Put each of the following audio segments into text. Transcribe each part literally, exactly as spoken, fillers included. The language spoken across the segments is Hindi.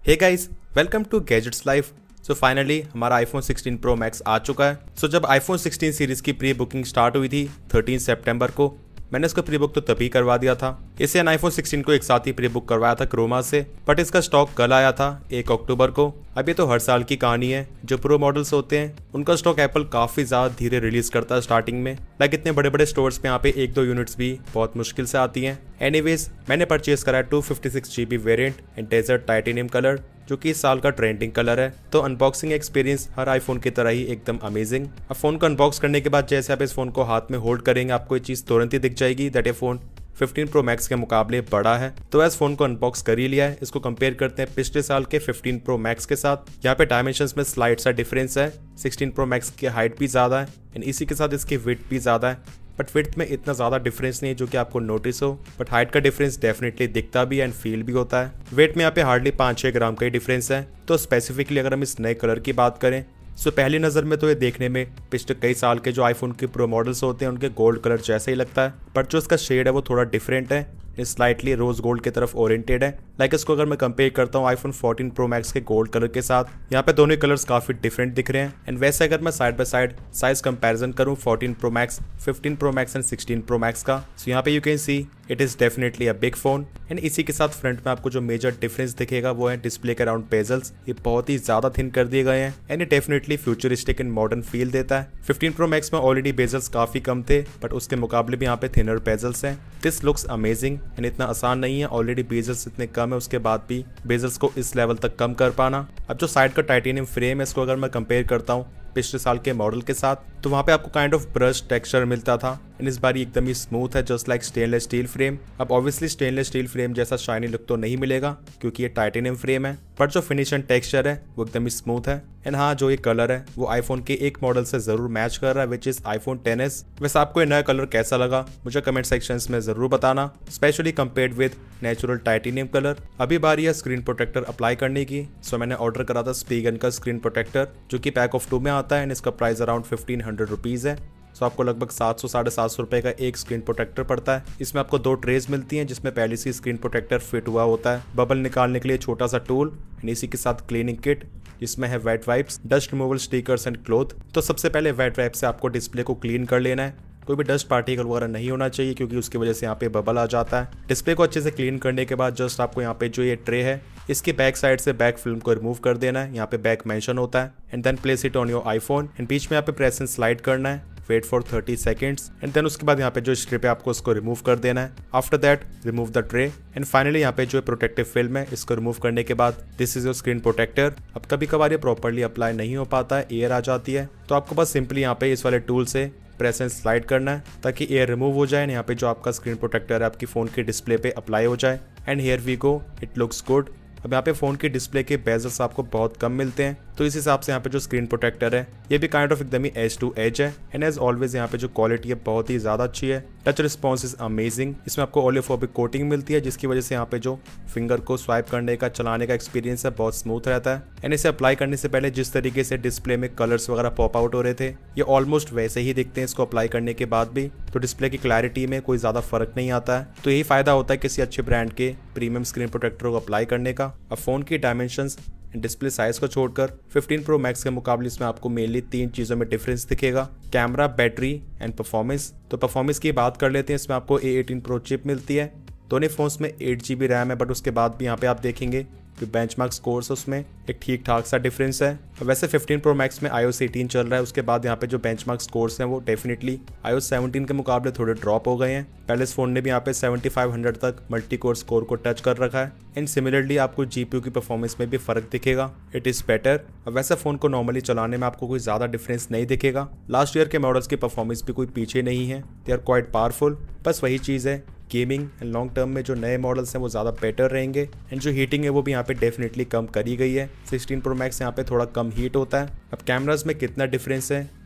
Hey guys, welcome to gadgets life. So finally हमारा आईफोन सिक्सटीन प्रो मैक्स आ चुका है। सो so, जब आईफोन सिक्सटीन सीरीज की प्री बुकिंग स्टार्ट हुई थी थर्टीन सितंबर को, मैंने इसका प्री बुक तो तभी करवा दिया था। इसे आईफोन सिक्सटीन को एक साथ ही प्री बुक करवाया था क्रोमा से, बट इसका स्टॉक कल आया था एक अक्टूबर को। अब ये तो हर साल की कहानी है। जो प्रो मॉडल्स होते हैं उनका स्टॉक एप्पल काफी ज्यादा धीरे रिलीज करता है स्टार्टिंग में। लाइक इतने बड़े बड़े स्टोर्स पे यहाँ पे एक दो यूनिट्स भी बहुत मुश्किल से आती हैं। एनीवेज, मैंने परचेज करा है two fifty six GB variant in desert titanium colour, जो कि इस साल का ट्रेंडिंग कलर है। तो अनबॉक्सिंग एक्सपीरियंस हर आईफोन की तरह ही एकदम अमेजिंग। अब फोन को अनबॉक्स करने के बाद जैसे आप इस फोन को हाथ में होल्ड करेंगे, आपको ये चीज तुरंत ही दिख जाएगी दैट ये फोन फिफ्टीन प्रो मैक्स के मुकाबले बड़ा है। तो इस फोन को अनबॉक्स कर ही लिया है। इसको कंपेयर करते हैं पिछले साल के फिफ्टीन प्रो मैक्स के साथ। यहाँ पे डायमेंशंस में स्लाइड सा डिफरेंस है। सिक्सटीन प्रो मैक्स की हाइट भी ज्यादा है एंड इसी के साथ इसकी विड्थ भी ज्यादा है, बट विड्थ में इतना ज्यादा डिफरेंस नहीं है जो कि आपको नोटिस हो। बट हाइट का डिफरेंस डेफिनेटली दिखता भी है एंड फील भी होता है। वेट में यहाँ पे हार्डली पाँच छह ग्राम का ही डिफरेंस है। तो स्पेसिफिकली अगर हम इस नए कलर की बात करें, सो पहली नज़र में तो ये देखने में पिछले कई साल के जो आईफोन के प्रो मॉडल्स होते हैं उनके गोल्ड कलर जैसा ही लगता है, बट जो इसका शेड है वो थोड़ा डिफरेंट है। स्लाइटली रोज गोल्ड की तरफ ओरिएंटेड है। लाइक इसको अगर मैं कंपेयर करता हूँ आईफोन फोर्टीन प्रो मैक्स के गोल्ड कलर के साथ, यहाँ पे दोनों कलर्स काफी डिफरेंट दिख रहे हैं। एंड वैसे अगर मैं side by side size comparison करूँ fourteen pro max, fifteen pro max and sixteen pro max का, सो यहाँ पे you can see it is definitely a big phone. And इसी के साथ फ्रंट में आपको जो मेजर डिफरेंस दिखेगा वो है डिस्प्ले के अराउंड बेजल्स। ये बहुत ही ज्यादा थिन कर दिए गए हैं एंड ये definitely futuristic and modern feel देता है। फिफ्टीन प्रो मैक्स में ऑलरेडी बेजल्स काफी कम थे, बट उसके मुकाबले भी यहाँ पे थिनर बेजल्स हैं। दिस लुक्स अमेजिंग एंड इतना आसान नहीं है। ऑलरेडी बेजल्स इतने कम है, उसके बाद भी बेजल्स को इस लेवल तक कम कर पाना। अब जो साइड का टाइटेनियम फ्रेम है, इसको अगर मैं कंपेयर करता हूँ पिछले साल के मॉडल के साथ, तो वहाँ पे आपको काइंड ऑफ ब्रश टेक्सचर मिलता था एंड इस बार एकदम ही स्मूथ है, just like stainless steel frame. अब ऑब्वियसली स्टेनलेस स्टील फ्रेम जैसा शाइनी लुक तो नहीं मिलेगा क्योंकि ये टाइटेनियम फ्रेम है, बट जो फिनिश एंड टेक्सचर है वो एकदम ही स्मूथ है। एंड हाँ, जो ये कलर है वो आईफोन के एक मॉडल से जरूर मैच कर रहा है, which is iPhone ten S. वैसे आपको ये नया कलर कैसा लगा मुझे कमेंट सेक्शन में जरूर बताना, specially compared with natural titanium colour. अभी बारी है स्क्रीन प्रोटेक्टर अप्लाई करने की। सो मैंने ऑर्डर करा था स्पीगन का स्क्रीन प्रोटेक्टर, जो कि पैक ऑफ टू में आता है एंड इसका price around fifteen hundred rupees है। सो आपको लगभग सात सौ साढ़े सात सौ रुपए का एक स्क्रीन प्रोटेक्टर पड़ता है। इसमें आपको दो ट्रेज मिलती हैं, जिसमें पहले से स्क्रीन प्रोटेक्टर फिट हुआ होता है, बबल निकालने के लिए छोटा सा टूल एंड इसी के साथ क्लीनिंग किट जिसमें है wet wipes, dust removal stickers and cloth. तो सबसे पहले वेट वाइप से आपको डिस्प्ले को क्लीन कर लेना है। कोई भी डस्ट पार्टिकल वगैरह नहीं होना चाहिए क्योंकि उसकी वजह से यहाँ पे बबल आ जाता है। डिस्प्ले को अच्छे से क्लीन करने के बाद जस्ट आपको यहाँ पे जो ये ट्रे है इसकी बैक साइड से बैक फिल्म को रिमूव कर देना है। यहाँ पे बैक मेंशन होता है and then place it on your iPhone and बीच में यहाँ पे प्रेस एंड स्लाइड करना है। Wait for thirty seconds and then उसके बाद यहाँ पे जो स्ट्रिप है आपको उसको रिमूव कर देना है। After that remove the tray and finally यहाँ पे जो प्रोटेक्टिव फिल्म है इसको रिमूव करने के बाद this is your screen protector. अब कभी कभार ये प्रॉपर्ली अप्लाई नहीं हो पाता है, एयर आ जाती है, तो आपको बस सिंपली यहाँ पे इस वाले टूल से प्रेस एंड स्लाइड करना है ताकि एयर रिमूव हो जाए। यहाँ पे जो आपका स्क्रीन प्रोटेक्टर है आपकी फोन के डिस्प्ले पे अप्लाई हो जाए and here we go, it looks good. अब यहाँ पे फोन के डिस्प्ले के बेजल्स आपको बहुत कम मिलते हैं, तो इस हिसाब से यहाँ पे जो स्क्रीन प्रोटेक्टर है ये भी काइंड ऑफ एकदम ही एज टू एज है। एंड एज ऑलवेज यहाँ पे जो क्वालिटी है बहुत ही ज्यादा अच्छी है। Touch response is amazing. इसमें आपको ओलियोफोबिक कोटिंग मिलती है जिसकी वजह से यहाँ पे जो फिंगर को स्वाइप करने का, चलाने का एक्सपीरियंस है बहुत स्मूथ रहता है। एंड इसे अप्लाई करने से पहले जिस तरीके से डिस्प्ले में कलर्स वगैरह पॉप आउट हो रहे थे ये ऑलमोस्ट वैसे ही दिखते हैं इसको अप्लाई करने के बाद भी। तो डिस्प्ले की क्लैरिटी में कोई ज्यादा फर्क नहीं आता है। तो यही फायदा होता है किसी अच्छे ब्रांड के प्रीमियम स्क्रीन प्रोटेक्टर को अप्लाई करने का। अब फोन की डायमेंशंस डिस्प्ले साइज को छोड़कर फिफ्टीन प्रो मैक्स के मुकाबले इसमें आपको मेनली तीन चीजों में डिफरेंस दिखेगा, कैमरा, बैटरी एंड परफॉर्मेंस। तो परफॉर्मेंस की बात कर लेते हैं। इसमें आपको ए एटीन प्रो चिप मिलती है। दोनों फोन्स में एट जी बी रैम है, बट उसके बाद भी यहाँ पे आप देखेंगे कि बेंचमार्क स्कोर्स उसमें एक ठीक ठाक सा डिफरेंस है। वैसे फिफ्टीन प्रो मैक्स में आईओएस एटीन चल रहा है, उसके बाद यहाँ पे जो बेंचमार्क स्कोर्स हैं वो डेफिनेटली आईओएस सेवनटीन के मुकाबले थोड़े ड्रॉप हो गए हैं। पहले इस फोन ने भी यहाँ पे सेवेंटी फाइव हंड्रेड तक मल्टी कोर स्कोर को टच कर रखा है एंड सिमिलरली आपको जीपीयू की परफॉर्मेंस में भी फर्क दिखेगा, इट इज बेटर। वैसे फोन को नॉर्मली चलाने में आपको कोई ज्यादा डिफरेंस नहीं दिखेगा। लास्ट ईयर के मॉडल्स की परफॉर्मेंस भी कोई पीछे नहीं है, दे आर क्वाइट पावरफुल। बस वही चीज है, गेमिंग एंड लॉन्ग टर्म में जो नए मॉडल्स हैं वो ज़्यादा बेटर रहेंगे एंड जो हीटिंग है वो भी यहाँ पे डेफिनेटली कम करी गई है। सिक्सटीन प्रो मैक्स यहाँ पे थोड़ा कम हीट होता है। अब कैमरास में कितना डिफरेंस है,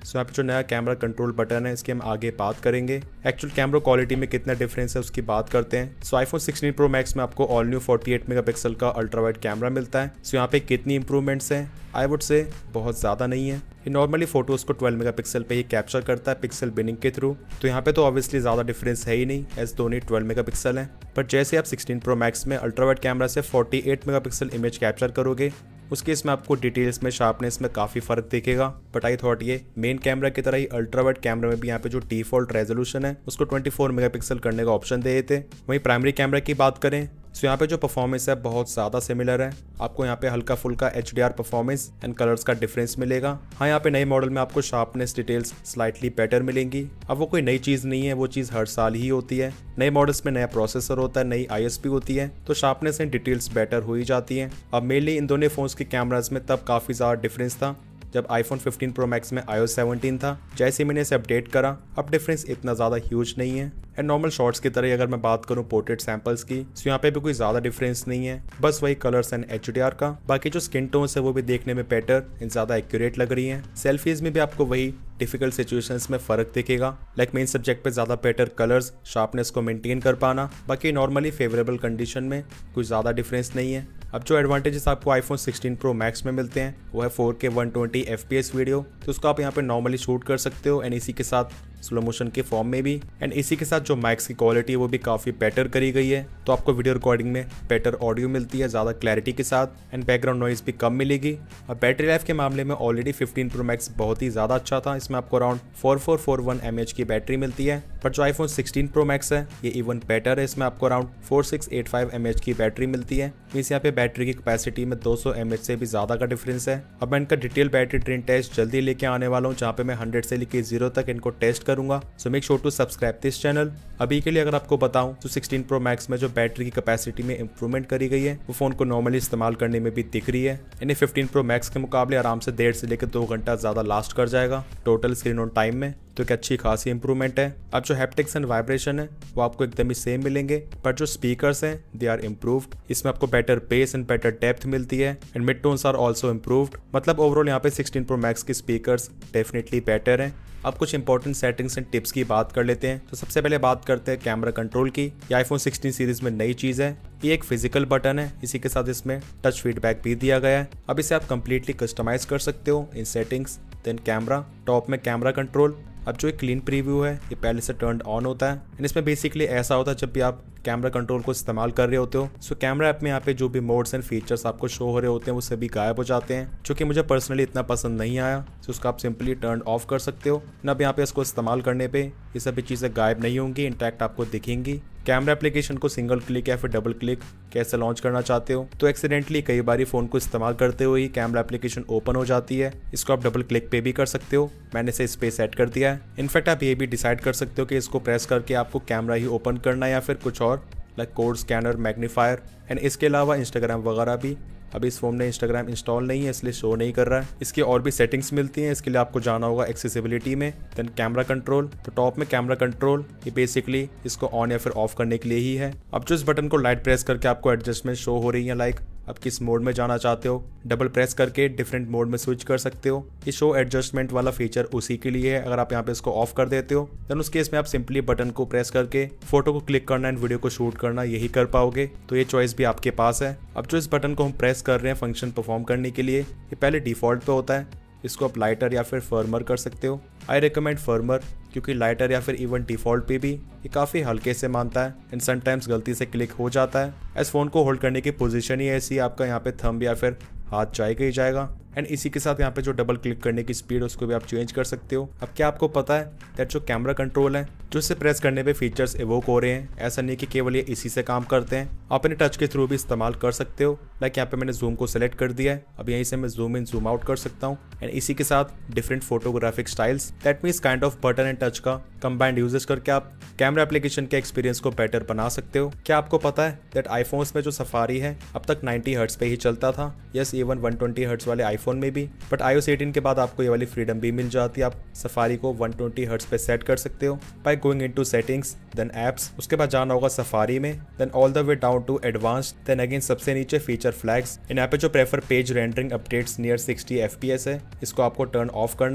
सो यहाँ पे जो नया कैमरा कंट्रोल बटन है इसकी हम आगे बात करेंगे। एक्चुअल कैमरा क्वालिटी में कितना डिफरेंस है उसकी बात करते हैं। So iPhone sixteen pro max में आपको ऑल न्यू अड़तालीस मेगापिक्सल का अल्ट्रा वाइड कैमरा मिलता है। सो यहाँ पे कितनी इंप्रूवमेंट्स हैं, आई वुड से बहुत ज़्यादा नहीं है। ये नॉर्मली फोटोज़ को ट्वेल्व मेगापिक्सल पे ही कैप्चर करता है पिक्सल बिनिंग के थ्रू। तो यहाँ पे तो ऑब्वियसली ज़्यादा डिफरेंस है ही नहीं, एज दोनों ट्वेल्व मेगापिक्सल हैं। पर जैसे आप सिक्सटीन प्रो मैक्स में अल्ट्रा वाइड कैमरा से अड़तालीस मेगापिक्सल इमेज कैप्चर करोगे, उस केस में आपको डिटेल्स में, शार्पनेस में काफ़ी फ़र्क दिखेगा। बट आई थॉट ये मेन कैमरा की तरह ही अल्ट्रा वाइड कैमरा में भी यहाँ पे जो डिफॉल्ट रेजोल्यूशन है उसको चौबीस मेगापिक्सल करने का ऑप्शन दे देते। वहीं प्राइमरी कैमरा की बात करें सो यहाँ पे जो परफॉर्मेंस है बहुत ज़्यादा सिमिलर है। आपको यहाँ पे हल्का फुल्का H D R performance and colours का डिफरेंस मिलेगा। हाँ, यहाँ पे नए मॉडल में आपको शार्पनेस डिटेल्स स्लाइटली बेटर मिलेंगी। अब वो कोई नई चीज़ नहीं है, वो चीज़ हर साल ही होती है। नए मॉडल्स में नया प्रोसेसर होता है, नई आई एस पी होती है, तो शार्पनेस एंड डिटेल्स बेटर हो ही जाती हैं। अब मेनली इन दोनों फोन्स के कैमराज में तब काफ़ी ज़्यादा डिफरेंस था जब आईफोन फिफ्टीन प्रो मैक्स में आई ओ एस सेवनटीन था। जैसे मैंने इसे अपडेट करा, अब डिफरेंस इतना ज़्यादा ह्यूज नहीं है। एंड नॉर्मल शॉट्स की तरह अगर मैं बात करूं पोर्ट्रेट सैंपल्स की, तो यहाँ पे भी कोई ज़्यादा डिफरेंस नहीं है, बस वही colours and H D R का। बाकी जो स्किन टोन्स है वो भी देखने में बेटर एंड ज़्यादा एक्यूरेट लग रही हैं। सेल्फीज में भी आपको वही डिफिकल्ट सिचुएशंस में फ़र्क दिखेगा, लाइक मेन सब्जेक्ट पे ज़्यादा बेटर कलर्स, शार्पनेस को मेंटेन कर पाना। बाकी नॉर्मली फेवरेबल कंडीशन में कुछ ज़्यादा डिफरेंस नहीं है। अब जो एडवांटेजेस आपको आईफोन सिक्सटीन प्रो मैक्स में मिलते हैं वो है four K one twenty F P S video, तो उसको आप यहाँ पे नॉर्मली शूट कर सकते हो एंड इसी के साथ स्लो मोशन के फॉर्म में भी। एंड इसी के साथ जो माइक्स की क्वालिटी है वो भी काफ़ी बेटर करी गई है, तो आपको वीडियो रिकॉर्डिंग में बेटर ऑडियो मिलती है ज़्यादा क्लैरिटी के साथ एंड बैकग्राउंड नॉइज भी कम मिलेगी। और बैटरी लाइफ के मामले में ऑलरेडी फिफ्टीन प्रो मैक्स बहुत ही ज़्यादा अच्छा था। इसमें आपको around four four four one M H की बैटरी मिलती है। पर जो आईफोन सिक्सटीन प्रो मैक्स है ये इवन बेटर है, इसमें आपको around four six eight five M H की बैटरी मिलती है। मीन्स यहाँ पे बैटरी की कैपेसिटी में दो सौ एम एच से भी ज़्यादा का डिफरेंस है। अब मैं इनका डिटेल बैटरी ड्रेन टेस्ट जल्दी लेके आने वाला हूँ, जहाँ पे मैं हंड्रेड से लेके जीरो तक इनको टेस्ट करूंगा। So make sure to subscribe this channel. अभी के लिए अगर आपको बताऊं तो सिक्सटीन प्रो मैक्स में जो बैटरी की कैपेसिटी में इंप्रूवमेंट करी गई है वो फोन को नॉर्मली इस्तेमाल करने में भी दिख रही है। इन्हें फिफ्टीन प्रो मैक्स के मुकाबले आराम से डेढ़ से लेकर दो घंटा ज़्यादा लास्ट कर जाएगा टोटल स्क्रीन ऑन टाइम में, तो एक अच्छी खासी इंप्रूवमेंट है। अब जो हैप्टिक्स एंड वाइब्रेशन है वो आपको एकदम ही सेम मिलेंगे, पर जो स्पीकर्स हैं दे आर इम्प्रूव्ड। इसमें आपको better bass and better depth मिलती है and mid tones are also improved. मतलब ओवरऑल यहाँ पे सिक्सटीन प्रो मैक्स की स्पीकर्स डेफिनेटली बेटर हैं। अब कुछ इंपॉर्टेंट सेटिंग्स एंड टिप्स की बात कर लेते हैं। तो सबसे पहले बात करते हैं कैमरा कंट्रोल की। ये आईफोन सिक्सटीन सीरीज में नई चीज़ है। ये एक फिजिकल बटन है, इसी के साथ इसमें टच फीडबैक भी दिया गया है। अब इसे आप कंप्लीटली कस्टमाइज कर सकते हो in settings. Then camera, top में कैमरा कंट्रोल। अब जो एक क्लीन प्रीव्यू है ये पहले से टर्न ऑन होता है एंड इसमें बेसिकली ऐसा होता है जब भी आप कैमरा कंट्रोल को इस्तेमाल कर रहे होते हो, सो कैमरा ऐप में यहाँ पे जो भी मोड्स एंड फीचर्स आपको शो हो रहे होते हैं वो सभी गायब हो जाते हैं, जो कि मुझे पर्सनली इतना पसंद नहीं आया। सो उसको आप सिंपली टर्न ऑफ कर सकते हो ना। अब यहाँ पे इसको इस्तेमाल करने पे ये सभी चीज़ें गायब नहीं होंगी, इंटैक्ट आपको दिखेंगी। कैमरा एप्लीकेशन को सिंगल क्लिक या फिर डबल क्लिक कैसे लॉन्च करना चाहते हो, तो एक्सीडेंटली कई बार फ़ोन को इस्तेमाल करते हुए ही कैमरा एप्लीकेशन ओपन हो जाती है। इसको आप डबल क्लिक पे भी कर सकते हो, मैंने इसे इस पे सेट कर दिया है। इनफैक्ट आप ये भी डिसाइड कर सकते हो कि इसको प्रेस करके आपको कैमरा ही ओपन करना है या फिर कुछ और, like code scanner, magnifier and इसके अलावा इंस्टाग्राम वगैरह भी। अभी इस फोन में इंस्टाग्राम इंस्टॉल नहीं है इसलिए शो नहीं कर रहा है। इसकी और भी सेटिंग्स मिलती हैं, इसके लिए आपको जाना होगा एक्सेसिबिलिटी में। देन कैमरा कंट्रोल, तो टॉप में कैमरा कंट्रोल ये बेसिकली इसको ऑन या फिर ऑफ करने के लिए ही है। अब जो इस बटन को लाइट प्रेस करके आपको एडजस्टमेंट शो हो रही है, लाइक आप किस मोड में जाना चाहते हो, डबल प्रेस करके डिफरेंट मोड में स्विच कर सकते हो। ये शो एडजस्टमेंट वाला फीचर उसी के लिए है। अगर आप यहाँ पे इसको ऑफ कर देते हो देन उस केस में आप सिंपली बटन को प्रेस करके फोटो को क्लिक करना एंड वीडियो को शूट करना यही कर पाओगे, तो ये चॉइस भी आपके पास है। अब जो इस बटन को हम प्रेस कर रहे हैं फंक्शन परफॉर्म करने के लिए, ये पहले डिफॉल्ट पे होता है, इसको आप लाइटर या फिर फर्मर कर सकते हो। आई रिकमेंड फर्मर, क्योंकि लाइटर या फिर इवन डिफॉल्ट पे भी ये काफ़ी हल्के से मानता है एंड समटाइम्स गलती से क्लिक हो जाता है। इस फ़ोन को होल्ड करने की पोजीशन ही ऐसी, आपका यहाँ पे थंब या फिर हाथ जाएगा ही जाएगा। एंड इसी के साथ यहाँ पे जो डबल क्लिक करने की स्पीड है उसको भी आप चेंज कर सकते हो। अब क्या आपको पता है दैट जो कैमरा कंट्रोल है जो इसे प्रेस करने पे फीचर्स इवोक हो रहे हैं, ऐसा नहीं कि केवल ये इसी से काम करते हैं, आप अपने टच के थ्रू भी इस्तेमाल कर सकते हो। लाइक यहाँ पे मैंने जूम को सेलेक्ट कर दिया है, अब यहीं से मैं जूम इन जूम आउट कर सकता हूँ एंड इसी के साथ different photographic styles, that means kind of button and touch का कंबाइंड यूजेस करके आप कैमरा एप्लीकेशन के एक्सपीरियंस को बेटर बना सकते हो। क्या आपको पता है दैट आईफोन्स में जो सफारी है अब तक नाइंटी हर्ट्ज पे ही चलता था, yes even one twenty hertz वाले आईफोन में भी, but I O S eighteen के बाद आपको ये वाली फ्रीडम भी मिल जाती है। आप सफारी को वन ट्वेंटी हर्ट्ज पे सेट कर सकते हो by going into settings, then apps, उसके बाद जाना होगा सफारी में, then all the way down to advanced, then again सबसे नीचे फीचर फ्लैग्स। इन यहाँ पे जो prefer page rendering updates near sixty F P S है, इसको आपको टर्न ऑफ करना है।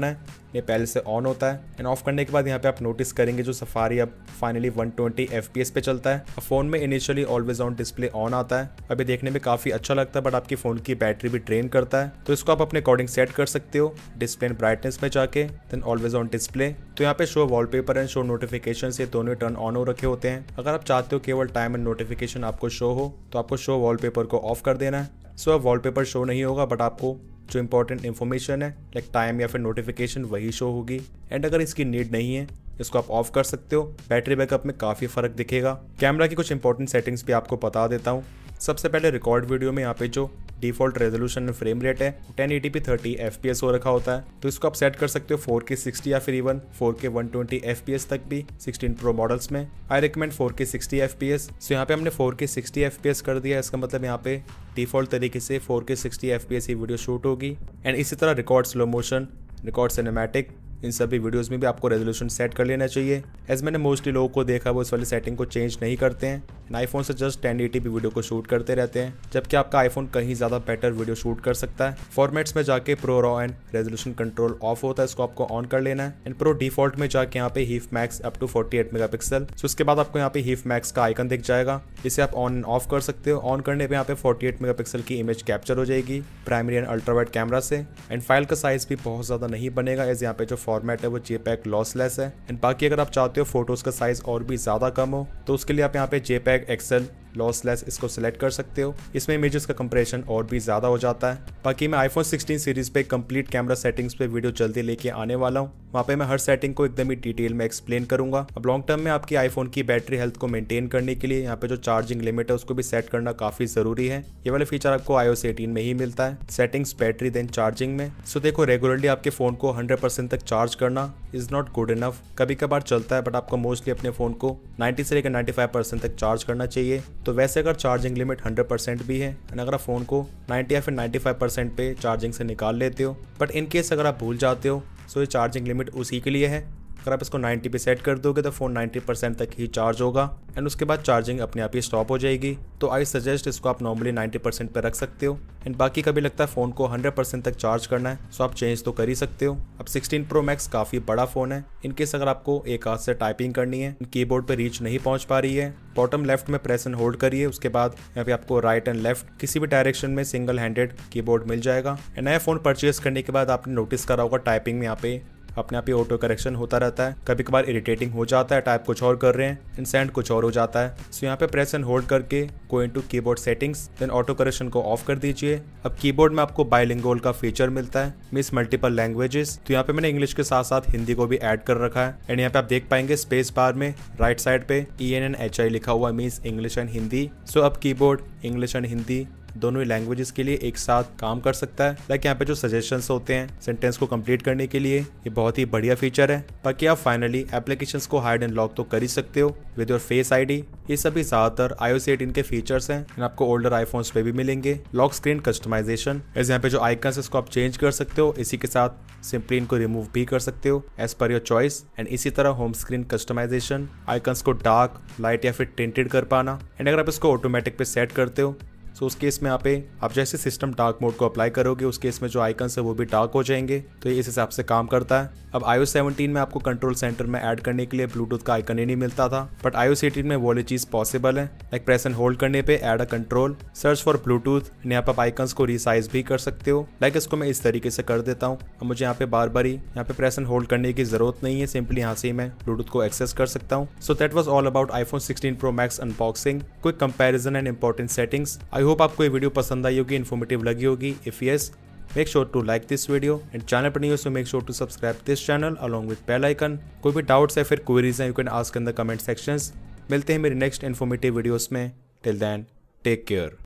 ये पहले से ऑन होता है एंड ऑफ करने के बाद यहाँ पे आप नोटिस करेंगे जो सफारी अब finally one twenty F P S पे चलता है। फोन में initially always on display on आता है, अभी देखने में काफी अच्छा लगता है बट आपकी फोन की बैटरी भी ड्रेन करता है, तो इसको आप अपने अकॉर्डिंग सेट कर सकते हो डिस्प्ले एंड ब्राइटनेस में जाके, देन ऑलवेज ऑन डिस्प्ले। तो यहाँ पे show wallpaper and show notification ये दोनों टर्न ऑन हो रखे होते हैं। अगर आप चाहते हो केवल टाइम एंड नोटिफिकेशन आपको शो हो तो आपको शो वॉलपेपर को ऑफ कर देना है। सो अब वॉलपेपर शो नहीं होगा बट आपको जो इंपॉर्टेंट इन्फॉर्मेशन है लाइक टाइम या फिर नोटिफिकेशन वही शो होगी। एंड अगर इसकी नीड नहीं है इसको आप ऑफ कर सकते हो। बैटरी बैकअप में काफ़ी फ़र्क दिखेगा। कैमरा की कुछ इंपॉर्टेंट सेटिंग्स भी आपको बता देता हूँ। सबसे पहले रिकॉर्ड वीडियो में यहाँ पे जो default resolution and frame rate है ten eighty P thirty F P S हो रखा होता है, तो इसको आप सेट कर सकते हो फोर के सिक्सटी या फिर even four K one twenty F P S तक भी सिक्सटीन प्रो मॉडल्स में। I recommend four K sixty F P S. So यहाँ पे हमने four K sixty F P S कर दिया, इसका मतलब यहाँ पे डिफॉल्ट तरीके से four K sixty F P S ही वीडियो शूट होगी। एंड इसी तरह record slow motion, record cinematic, इन सभी वीडियोस में भी आपको रेजोल्यूशन सेट कर लेना चाहिए। एज मैंने मोस्टली लोगों को देखा वो इस वाली सेटिंग को चेंज नहीं करते हैं, आईफोन से just ten eighty P video को शूट करते रहते हैं, जबकि आपका आईफोन कहीं ज़्यादा बेटर वीडियो शूट कर सकता है। फॉर्मेट्स में जाके pro raw and resolution control off होता है, इसको आपको ऑन कर लेना है। एंड प्रो डिफॉल्ट में जाके यहाँ पे HEIF max up to forty eight megapixel. So उसके बाद आपको यहाँ पे हीफ मैक्स का आइकन दिख जाएगा, जिसे आप ऑन एंड ऑफ कर सकते हो। ऑन करने पे यहाँ पे फोर्टी एट मेगा पिक्सल की इमेज कैप्चर हो जाएगी primary and ultra wide camera से। एंड फाइल का साइज भी बहुत ज़्यादा नहीं बनेगा, एज यहाँ पे जो फॉर्मेट है वो जेपैग लॉसलेस है। एंड बाकी अगर आप चाहते हो फोटोज का साइज और भी ज़्यादा कम हो तो उसके लिए आप यहाँ पे जेपैग एक्सेल लॉसलेस इसको सिलेक्ट कर सकते हो। इसमें इमेजेस का कंप्रेशन और भी ज़्यादा हो जाता है। बाकी मैं आईफोन सिक्सटीन सीरीज पे कंप्लीट कैमरा सेटिंग्स पे वीडियो जल्दी लेके आने वाला हूँ, वहाँ पे मैं हर सेटिंग को एकदम ही डिटेल में एक्सप्लेन करूंगा। अब लॉन्ग टर्म में आपकी आईफोन की बैटरी हेल्थ को मेंटेन करने के लिए यहाँ पे जो चार्जिंग लिमिट है उसको भी सेट करना काफ़ी ज़रूरी है। ये वाला फीचर आपको आईओएस एटीन में ही मिलता है, सेटिंग्स, बैटरी, देन चार्जिंग में। सो देखो, रेगुलरली आपके फ़ोन को हंड्रेड परसेंट तक चार्ज करना इज़ नॉट गुड इनफ। कभी कभार चलता है बट आपको मोस्टली अपने फ़ोन को नाइन्टी से लेकर नाइन्टी फाइव परसेंट तक चार्ज करना चाहिए। तो वैसे अगर चार्जिंग लिमिट हंड्रेड परसेंट भी है एंड अगर आप फ़ोन को नाइन्टी या फिर नाइन्टी फाइव परसेंट पे चार्जिंग से निकाल लेते हो, बट इन केस अगर आप भूल जाते हो सो ये चार्जिंग लिमिट उसी के लिए है। अगर आप इसको नाइन्टी पे सेट कर दोगे तो फ़ोन नाइन्टी परसेंट तक ही चार्ज होगा एंड उसके बाद चार्जिंग अपने आप ही स्टॉप हो जाएगी। तो आई सजेस्ट इसको आप नॉर्मली नाइन्टी परसेंट पे रख सकते हो। एंड बाकी कभी लगता है फ़ोन को हंड्रेड परसेंट तक चार्ज करना है सो आप चेंज तो कर ही सकते हो। अब सिक्सटीन प्रो मैक्स काफ़ी बड़ा फ़ोन है, इनकेस अगर आपको एक हाथ से टाइपिंग करनी है, कीबोर्ड पे रीच नहीं पहुंच पा रही है, बॉटम लेफ्ट में प्रेस एंड होल्ड करिए, उसके बाद यहाँ पे आपको राइट एंड लेफ्ट किसी भी डायरेक्शन में सिंगल हैंडेड कीबोर्ड मिल जाएगा। एंड नया फ़ोन परचेज करने के बाद आपने नोटिस करा होगा टाइपिंग में यहाँ पे अपने आप ही ऑटो करेक्शन होता रहता है, कभी कभार इरिटेटिंग हो जाता है, टाइप कुछ और कर रहे हैं एंड सेंड कुछ और हो जाता है। सो यहाँ पे प्रेस एंड होल्ड करके go into keyboard settings, then auto correction को ऑफ कर दीजिए। अब कीबोर्ड में आपको बाइलिंगुअल का फीचर मिलता है, मींस मल्टीपल लैंग्वेजेस। तो यहाँ पे मैंने इंग्लिश के साथ साथ हिंदी को भी ऐड कर रखा है। एंड यहाँ पे आप देख पाएंगे स्पेस बार में राइट साइड पे E N N H I लिखा हुआ, means English and Hindi. So अब कीबोर्ड इंग्लिश एंड हिंदी दोनों ही लैंग्वेजेस के लिए एक साथ काम कर सकता है। लाइक यहाँ पे जो सजेशंस होते हैं सेंटेंस को कंप्लीट करने के लिए, ये बहुत ही बढ़िया फीचर है। बाकी आप फाइनली एप्लीकेशंस को हाइड एंड लॉक तो कर ही सकते हो विद योर फेस आईडी। ये सभी ज्यादातर आईओएस एटीन के फीचर्स हैं एंड आपको ओल्डर आईफोन्स पे भी मिलेंगे। लॉक स्क्रीन कस्टमाइजेशन, यहाँ पे जो आइकन्स इसको आप चेंज कर सकते हो, इसी के साथ सिंपली इनको रिमूव भी कर सकते हो as per your choice. And इसी तरह होम स्क्रीन कस्टमाइजेशन, आइकन्स को डार्क, लाइट या फिर टिंटेड कर पाना। एंड अगर आप इसको ऑटोमेटिक पे सेट करते हो सो उस केस में यहाँ पे आप जैसे सिस्टम डार्क मोड को अप्लाई करोगे उस केस में जो आइकन्स है वो भी डार्क हो जाएंगे। तो ये इस हिसाब से काम करता है। अब आईओएस सेवनटीन में आपको कंट्रोल सेंटर में ऐड करने के लिए ब्लूटूथ का आइकन ही नहीं मिलता था, बट आईओएस एटीन में वो वाली चीज पॉसिबल है। लाइक प्रेस एंड होल्ड करने पे add a control, search for Bluetooth, यहाँ पे आप आइकन्स को रिसाइज भी कर सकते हो। लाइक इसको मैं इस तरीके से कर देता हूँ। अब मुझे यहाँ पे बार बार ही यहाँ पे प्रेस एंड होल्ड करने की जरूरत नहीं है, सिंपली यहाँ से ही मैं ब्लूटूथ को एक्सेस कर सकता हूँ। So that was all about iPhone sixteen pro max unboxing, quick comparison and important settings. I hope आपको ये वीडियो पसंद आई होगी, इन्फॉर्मेटिव लगी होगी। If yes, make sure to like this video and channel पर नहीं हो so make sure to subscribe this channel along with bell icon। कोई भी डाउट्स है फिर क्वेरीज हैं you can ask in the comment sections। मिलते हैं मेरी नेक्स्ट इन्फॉर्मेटिव वीडियोस में। Till then, take care।